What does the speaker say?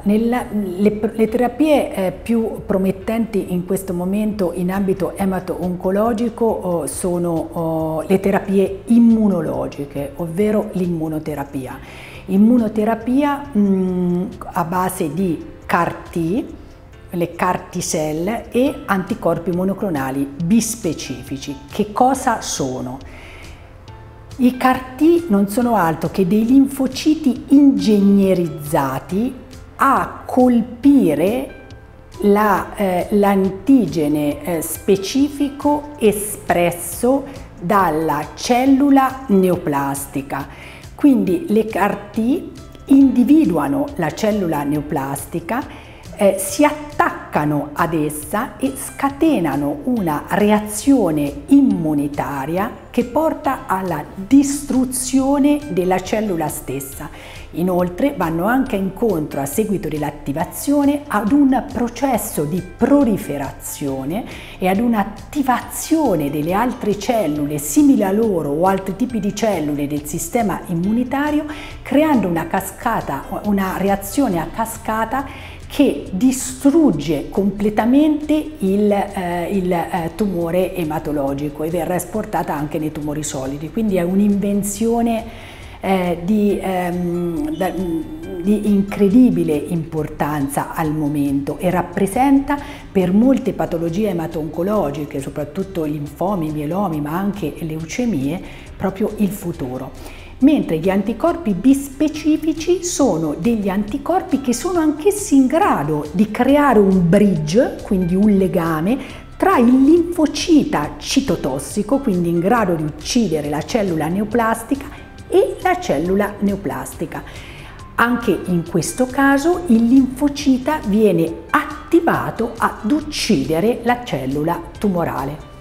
le terapie più promettenti in questo momento in ambito emato-oncologico sono le terapie immunologiche, ovvero l'immunoterapia. Immunoterapia a base di CAR-T, le CAR-T-cell e anticorpi monoclonali bispecifici. Che cosa sono? I CAR-T non sono altro che dei linfociti ingegnerizzati a colpire l'antigene specifico espresso dalla cellula neoplastica. Quindi le CAR-T individuano la cellula neoplastica, si attaccano ad essa e scatenano una reazione immunitaria che porta alla distruzione della cellula stessa. Inoltre vanno anche incontro, a seguito dell'attivazione, ad un processo di proliferazione e ad un'attivazione delle altre cellule simili a loro o altri tipi di cellule del sistema immunitario, creando una cascata, una reazione a cascata che distrugge completamente il tumore ematologico e verrà esportata anche nei tumori solidi. Quindi è un'invenzione di incredibile importanza al momento e rappresenta per molte patologie emato-oncologiche, soprattutto linfomi, mielomi, ma anche leucemie, proprio il futuro. Mentre gli anticorpi bispecifici sono degli anticorpi che sono anch'essi in grado di creare un bridge, quindi un legame, tra il linfocita citotossico, quindi in grado di uccidere la cellula neoplastica, e la cellula neoplastica. Anche in questo caso il linfocita viene attivato ad uccidere la cellula tumorale.